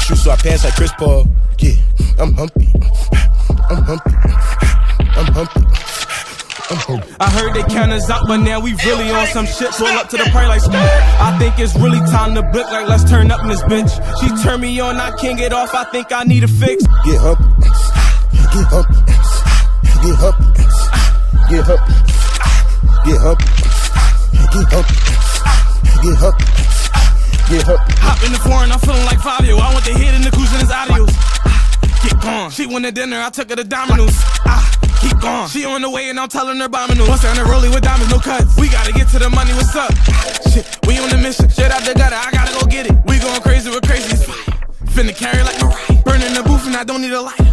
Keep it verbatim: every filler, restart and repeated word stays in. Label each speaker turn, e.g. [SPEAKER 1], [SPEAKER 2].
[SPEAKER 1] shoes, so I pants like Chris Paul. Yeah, I'm humpy. I'm humpy. I'm humpy.
[SPEAKER 2] I heard they count us out, but now we really on some shit. Pull up to the party like I think it's really time to blick, like let's turn up in this bitch. She turned me on, I can't get off, I think I need a fix.
[SPEAKER 1] Get humpy, get humpy, get humpy, get humpy, get humpy, get humpy, get humpy, get humpy.
[SPEAKER 2] Hop in the foreign, I'm feeling like Fabio. I want the hit in the cruise and his audios. Get gone. She went to dinner, I took her to Domino's. Ah. Keep going. She on the way and I'm telling her bombing news. Once on the rollie with diamonds, no cuts. We gotta get to the money, what's up? Shit, we on the mission. Straight out the gutter, I gotta go get it. We going crazy, we're crazy. Finna carry like Mariah. Burning the booth and I don't need a light.